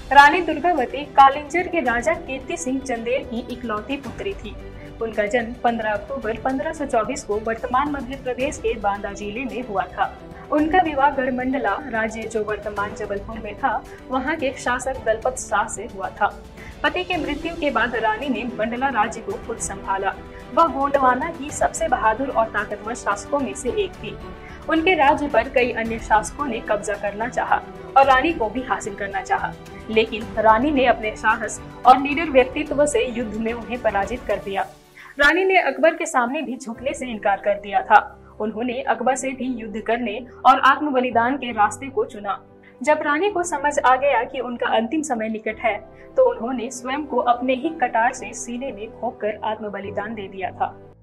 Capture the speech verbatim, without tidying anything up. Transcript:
रानी दुर्गावती कालिंजर के राजा कीर्ति सिंह चंदेल की इकलौती पुत्री थी। उनका जन्म पंद्रह अक्टूबर पंद्रह सौ चौबीस को वर्तमान मध्य प्रदेश के बांदा जिले में हुआ था। उनका विवाह गढ़मंडला राज्य जो वर्तमान जबलपुर में था, वहां के शासक दलपत शाह से हुआ था। पति की मृत्यु के बाद रानी ने मंडला राज्य को खुद संभाला। वह गोंडवाना की सबसे बहादुर और ताकतवर शासकों में से एक थी। उनके राज्य पर कई अन्य शासकों ने कब्जा करना चाहा और रानी को भी हासिल करना चाहा, लेकिन रानी ने अपने साहस और निडर व्यक्तित्व से युद्ध में उन्हें पराजित कर दिया। रानी ने अकबर के सामने भी झुकने से इनकार कर दिया था। उन्होंने अकबर से भी युद्ध करने और आत्म बलिदान के रास्ते को चुना। जब रानी को समझ आ गया कि उनका अंतिम समय निकट है, तो उन्होंने स्वयं को अपने ही कटार से सीने में खोपकर आत्म बलिदान दे दिया था।